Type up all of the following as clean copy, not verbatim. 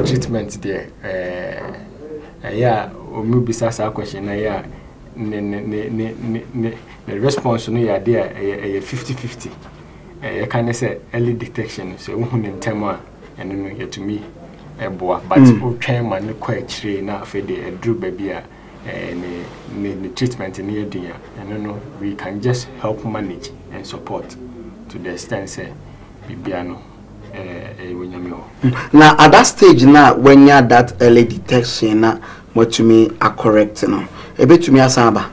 treatment there. Yeah, or maybe sasa question. Yeah, the response no yeah there 50-50. You can say early detection. So who in time and then you to me. But who came and quite train now for the drew baby and the treatment in here dear. And we can just help manage and support to the extent say Bibiano. Now at that stage now when you that early detection now what to me are correct now a bit to me asamba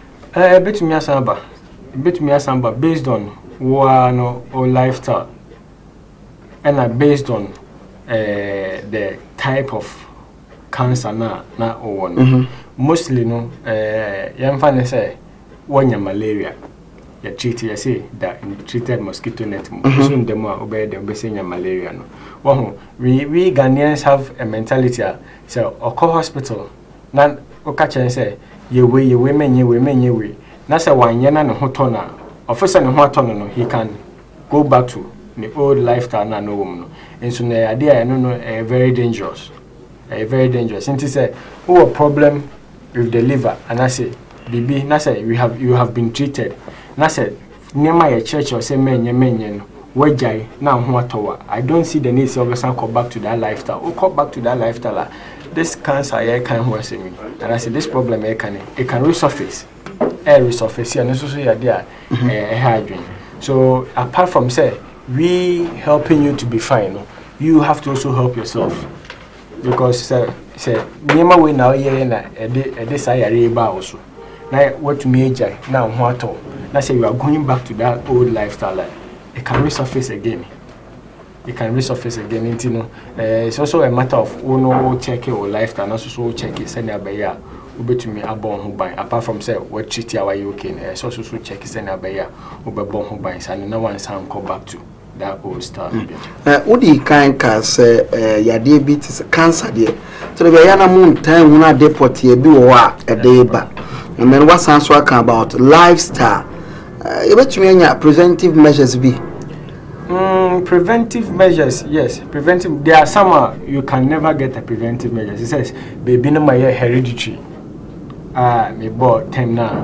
based on one or lifestyle and based on the type of cancer na one mostly no yam fan say one malaria you treat you say that in treated mosquito net soon the more obey the obesanya malaria no we Ghanaians have a mentality so oko hospital na okache say ye we men na say one yana no hotona officer no hotono no he can go back to the old lifestyle na no woman and so na idea no very dangerous and say who a problem with the liver and I say bibi na say you have been treated na say nema your church or say menye no wejai na ho atowa I don't see the need to go back to that lifestyle or come back to that lifestyle this cancer here can worse me and I say this problem here can it can resurface and so you there so apart from say we helping you to be fine you have to also help yourself because say nema we now here na this area ba also now what major now what now say you are going back to that old lifestyle it can resurface again it's also a matter of check your lifestyle and also check it send abaya ubetumi abon ho ban apart from say what treat you you okay so check send abaya ubebon ho ban san na one san come back to that old style odi kan ka say ya diabetes cancer there so the yana moon time una deport here bi wo a dey ba and then what sounds talking about lifestyle you betumi anya preventive measures be preventive measures, yes. Preventive. There are some you can never get a preventive measures. It says, baby, no my hereditary. Me bought 10 now.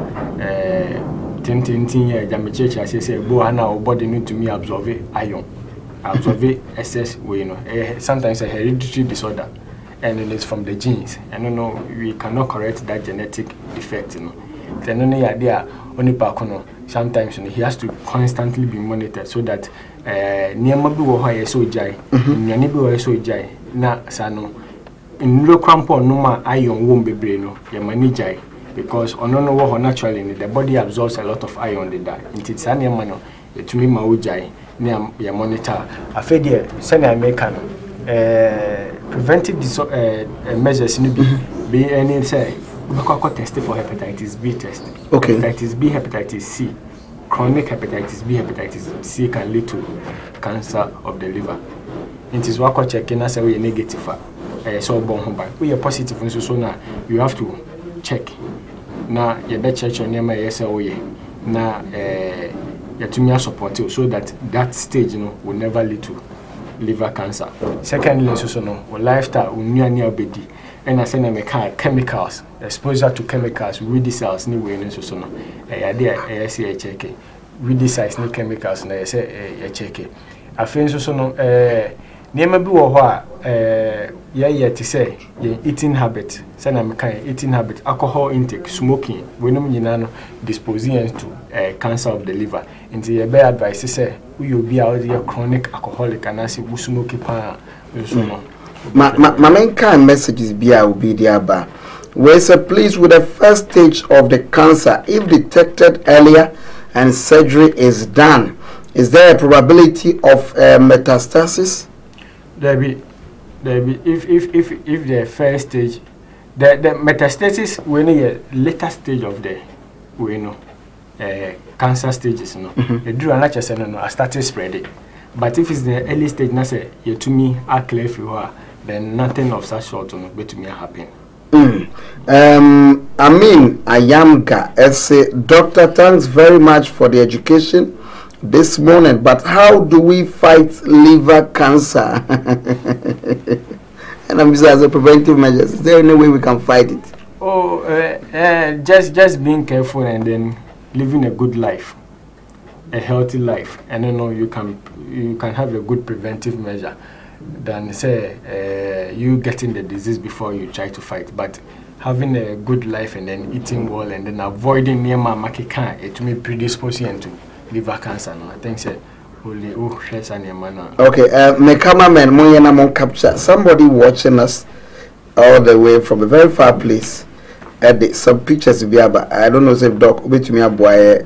10 years. Jam church. I say, boy, now body need to me absorb iron, absorb excess. Sometimes a hereditary disorder, and it is from the genes. And we cannot correct that genetic defect. Then only idea only pakono. Sometimes he has to constantly be monitored so that niema bi wo ho so jai nyane bi wo so jai na sano in lo crampo no ma iron won bebre no ye manage because ono no wo naturally the body absorbs a lot of iron in that into san niema no etumi ma wo jai na ye monitor afedie send American preventive measures ni be any say we can test for hepatitis B test. Okay. Hepatitis B, hepatitis C. Chronic hepatitis B, hepatitis C can lead to cancer of the liver. It is what checking as we negative. So we are positive so now you have to check. Now you better check your name yes now you to me support so that stage will never lead to liver cancer. Secondly, so lifestyle near bedi. And I say na chemicals, exposure to chemicals, weedicides ni we so no. I say check it. Weedicides ni chemicals na say check it. Afin so no niema bi wo ho a to say eating habit. Say na eating habit, alcohol intake, smoking, we no nyina no disposing to cancer of the liver. Into your bad advice say we will be out here chronic alcoholic and as you smoke pa so no. My main kind messages will be there, but we say please with the first stage of the cancer, if detected earlier and surgery is done, is there a probability of metastasis? There be if the first stage, the metastasis when a later stage of the cancer stages, the do an I started spreading. But if it's the early stage, na say you to me are clear if you are, then nothing of such sort will be to me happen. Ayamga say, Doctor, thanks very much for the education this morning. But how do we fight liver cancer? And I'm saying as a preventive measures, is there any way we can fight it? Oh, just being careful and then living a good life, a healthy life, and you can have a good preventive measure than say you getting the disease before you try to fight. But having a good life and then eating well and then avoiding near makika, it may predispose you to liver cancer. No, I think say only okay. My cameraman Moyana Mon capture somebody watching us all the way from a very far place. Some pictures be about. I don't know if Doc will to me a boy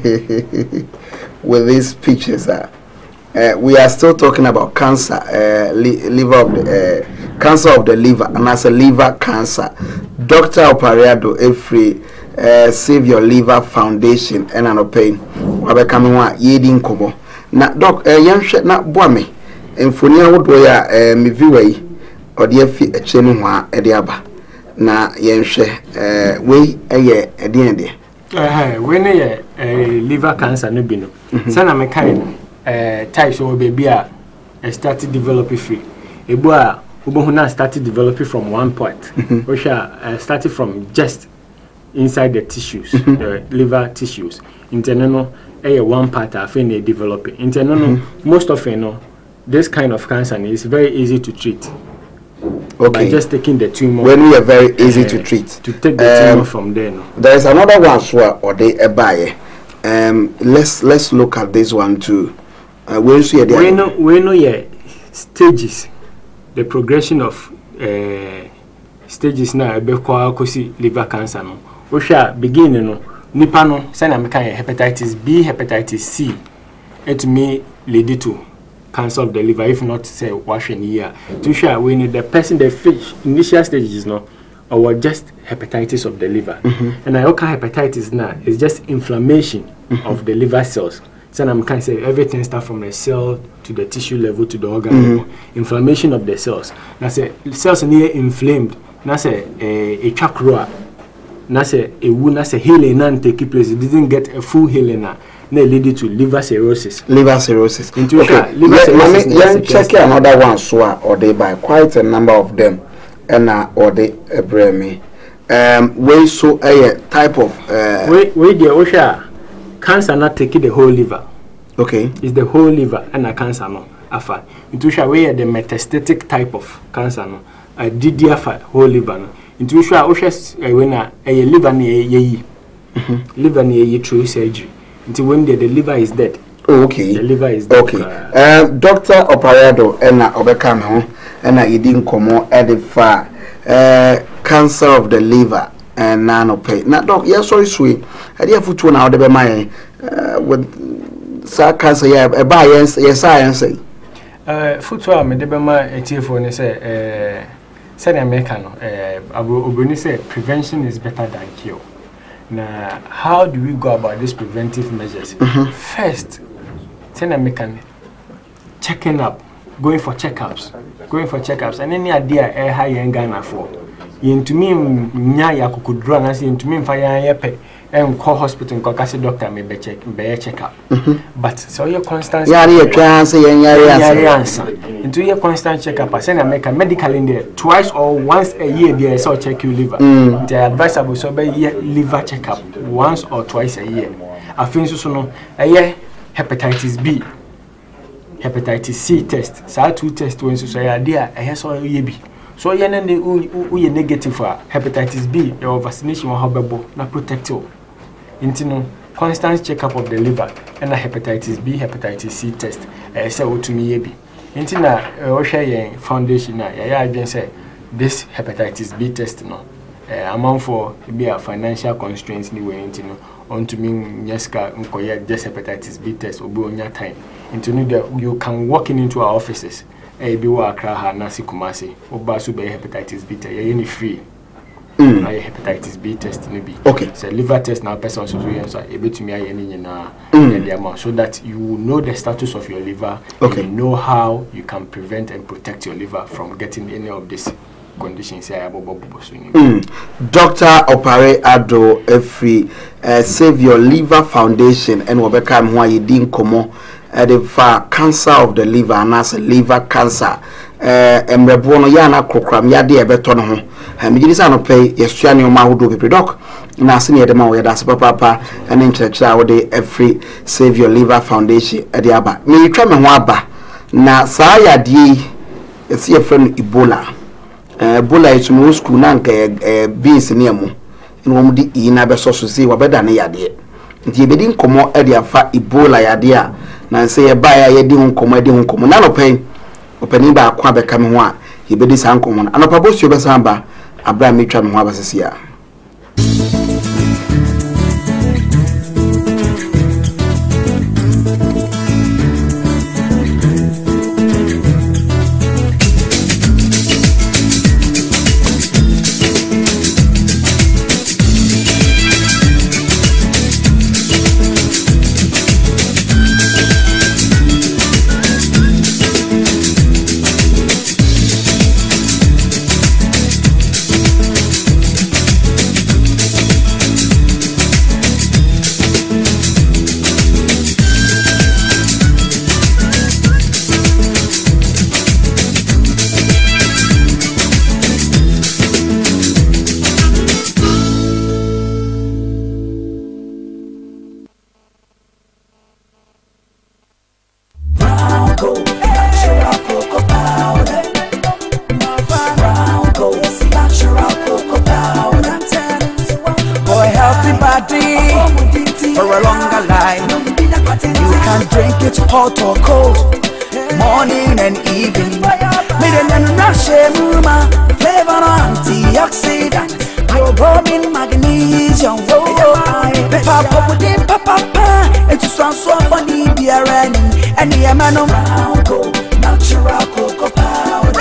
with these pictures. We are still talking about cancer, liver of the cancer of the liver, and as a liver cancer. Dr. Opariado Efri Save Your Liver Foundation and an pain. Wabe coming one yedin kobo. Na doc yan hwe na boa me. Emfoni awodo ya me viewai ode afi echenu hwa ede aba. Na yan hwe we eye ede ede. We ne ye liver cancer no bi no. Sana me kan types o baby a started developing free. Ebu a obohu na started developing from one part. Which started from just inside the tissues, the liver tissues. Internal one part of they developing. Internal most of this kind of cancer is very easy to treat. Okay. By just taking the tumor. When we are very easy to treat. To take the tumor from there. No? There is another one or they buy. Let's look at this one too. We know stages, the progression of stages now kosi liver cancer no. We shall begin nipa no say na me kan hepatitis B, hepatitis C. It may lead to cancer of the liver if not say wash in year. To share we need the person the initial stages no or just hepatitis of the liver. And I okay hepatitis now is just inflammation of the liver cells. So I can say everything starts from the cell to the tissue level to the organ level. Inflammation of the cells. Now say cells near inflamed. Now say a chakra. Now say a wound. Now say healing and take place. It didn't get a full healing now. Now lead to liver cirrhosis. Liver cirrhosis. Okay. Liver cirrhosis. Let check another one. So or they buy quite a number of them, and or they bring me. We so a type of we the Osha. Cancer not taking the whole liver. Okay. It's the whole liver and a cancer no. Afa. Into share we the metastatic type of cancer no. A DDR whole liver no. Into share Osha when a liver ni ye liver ni ye through surgery. Into when the liver is dead. Oh, okay. The liver is dead. Okay. Dr. Opariado and obekam ho and idin komo edifa cancer of the liver. And nano pay. Now, doc, yes, sorry, sweet. I did put one out of my with cancer. Yeah, a buy yes, I say. Footwear, me debema a tear for say, said American. Obuni say prevention is better than cure. Now, how do we go about these preventive measures? First, say American checking up, going for checkups, and any idea how you Ghana for. Into me, nya ya kukudura na si into me mfaya yepe call hospital and call doctor may be check up. But so your constant into your constant check up. I send America medical in there twice or once a year. There so check your liver. The advisable so be liver checkup once or twice a year. I think so no hepatitis B, hepatitis C test. So 2 tests when so say there I so ye so you negative for hepatitis B, your vaccination will have na protect you. Into constant checkup of the liver and a hepatitis B, hepatitis C test. Say to me be. Into na Osha foundation na ya say this hepatitis B test no. Amount for be a financial constraints ni way into no on to me just hepatitis B test will be on your time. Into you can walk into our offices. Be Accra ha nasi Kumasi oba so be hepatitis B test any free hepatitis B test no be okay so liver test now person so ebetumi aye ni na the amount so that you will know the status of your liver. Okay. And you know how you can prevent and protect your liver from getting any of these conditions. Dr. Opariado Efri Save Your Liver Foundation and Wabeka Mwa Yidin Komo the cancer of the liver and as liver cancer emrebo no ya na kokram ya de ebeto no ho megidi sa no pay yesua ne ma hodo bepredok na ase ne de ma wo ya da se papa ene nkyerɛkyerɛ wo de every save your liver foundation e de aba me twa me ho aba na saa ya de esi e friend Ebola Ebola is mo school na nka beans ne amu eno mo di ina be so so sei wa beda ne ya de nti ebedi nkomo e de afa Ebola ya de a na nse ye ba ya ye di nkomo na no pay opani ba akwa beka me ho a yebedi san komo na anopa bosu be san ba abra me twa me ho abasesia hot or cold, morning and evening. Flavor antioxidant, iodine, magnesium, papa, it's so funny, beer and the amano natural cocoa powder.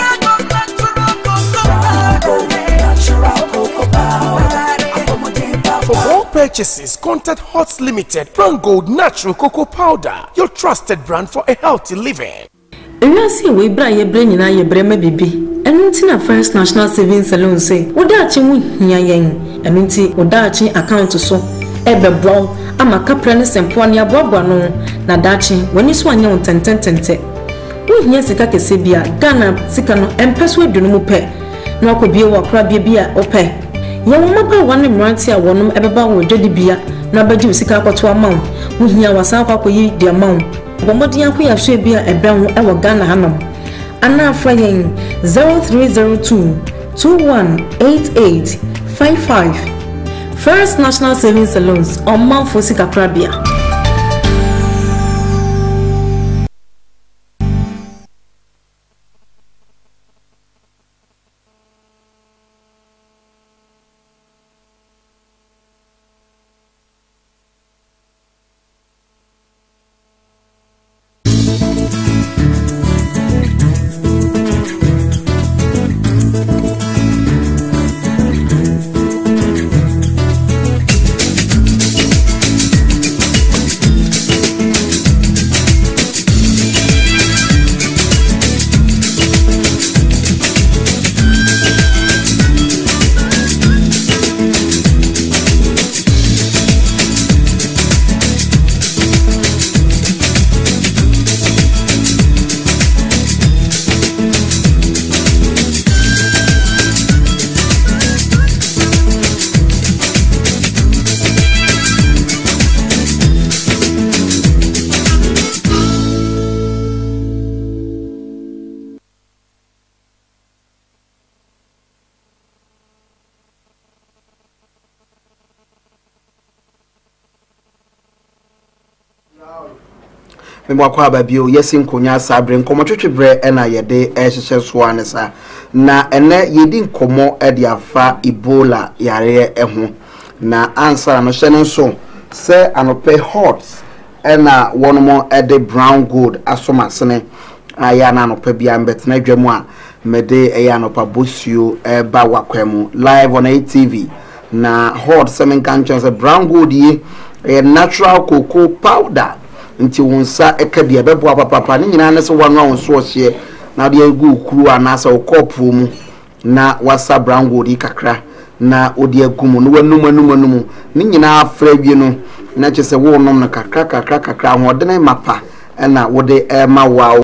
Natural cocoa powder. For all purchases, contact Hots Limited, Brown Gold Natural Cocoa Powder, your trusted brand for a healthy living. You see, we bring your brain in your brema bibi. And until First National Savings Salon say, Odachi Yang, and until Odachi account to so. Ebe brown, ama kapra semponi ya bwabwa no, na dachi, when swan yon tente. We hear sika kesebia, Ghana, Sikano, and Peswe Dunumupe, no could be a wakra bibia ope. Yamaba one mrantia wonum ebeba wo dwedibia na bagi sika kwato amount wo hia wasa kwakọ yi di amount bomodi akọ ya so bia ebran e wo Ghana hanam ana afra yen 0302 218855 First National Savings Salons on Mount Fosika Krabia. Memwakwa babio yesi nkonya sabre nkomo twetwebre ena yede ehyehyɛ so anesa na ene yedi nkomo ede afa Ebola yare eho na answer no hyɛ nso se anope hot ena wonomo ede brown gold asomasene aya na anope bia mbetena dwamu a mede eya anopa bosio eba wakwemu live on ATV na hot semen kanchen se brown gold yi natural cocoa powder nti wonsa ekabia bebo papa ni nyina ne se wanu awonso ohye na de agu kuru anasa okopo mu na wasa brown gold kakra na odi agumu no wanumu ni nyina afra wie no na kyese wo nom na kakra ho de na mapa na wo de ma wa